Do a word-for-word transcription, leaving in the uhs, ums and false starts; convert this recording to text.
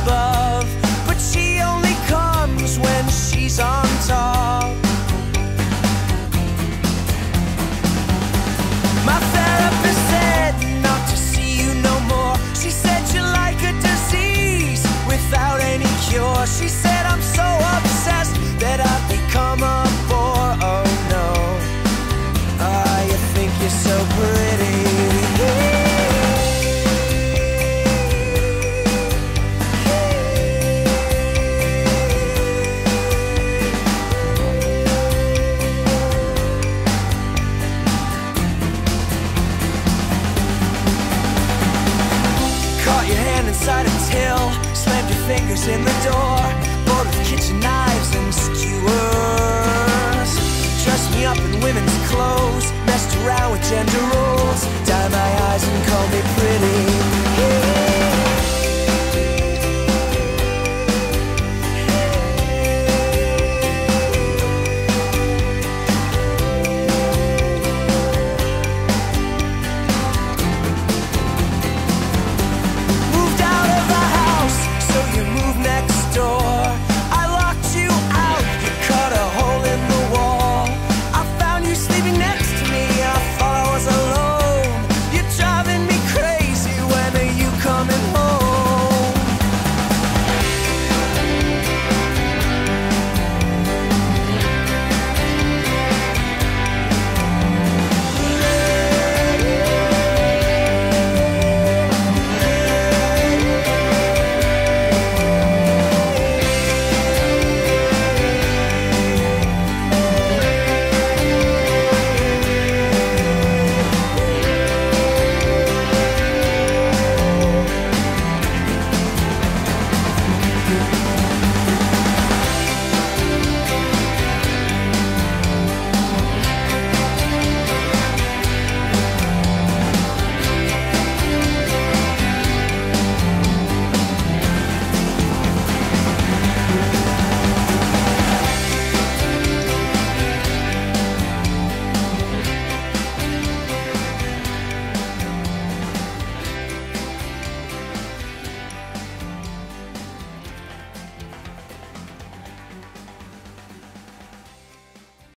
above, but she only comes when she's on top. My therapist said not to see you no more. She said you're like a disease without any cure. She said I'm so obsessed that I've become a bore. Oh no, ah, you think you're so pretty. Caught your hand inside a till, slammed your fingers in the door, bored with kitchen knives and skewers. Dressed me up in women's clothes, messed around with gender roles, dye my eyes and call me pretty.